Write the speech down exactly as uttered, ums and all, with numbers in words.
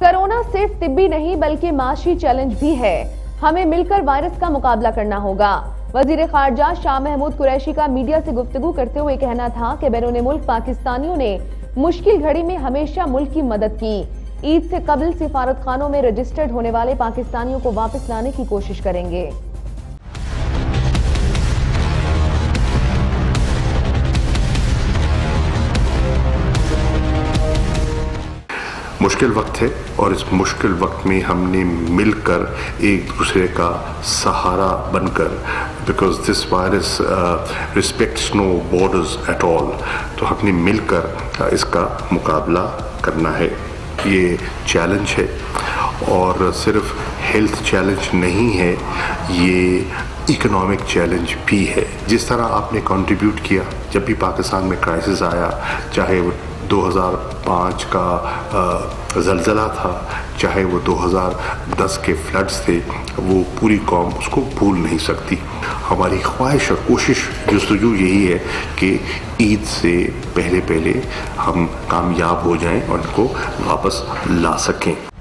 Corona सिर्फ तिब्बी नहीं बल्कि माशी चैलेंज भी है। हमें मिलकर वायरस का मुकाबला करना होगा। वजीर खारजा शाह महमूद कुरैशी का मीडिया से गुफ्तगू करते हुए कहना था कि बैरून मुल्क पाकिस्तानियों ने मुश्किल घड़ी में हमेशा मुल्क की मदद की। ईद से कबल सिफारत खानों में रजिस्टर्ड होने वाले पाकिस्तानियों को वापस लाने की कोशिश करेंगे। मुश्किल वक्त है और इस मुश्किल वक्त में हमने मिलकर एक दूसरे का सहारा बनकर, because this virus respects no borders at all, तो हमने मिलकर इसका मुकाबला करना है। ये चैलेंज है और सिर्फ हेल्थ चैलेंज नहीं है, ये इकोनॉमिक चैलेंज भी है। जिस तरह आपने कंट्रीब्यूट किया जब भी पाकिस्तान में क्राइसिस आया, चाहे वो दो हज़ार पाँच का ज़लज़ला था, चाहे वो दो हज़ार दस के फ्लड्स थे, वो पूरी कौम उसको भूल नहीं सकती। हमारी ख्वाहिश और कोशिश जुस्तजू यही है कि ईद से पहले पहले हम कामयाब हो जाएं और इनको वापस ला सकें।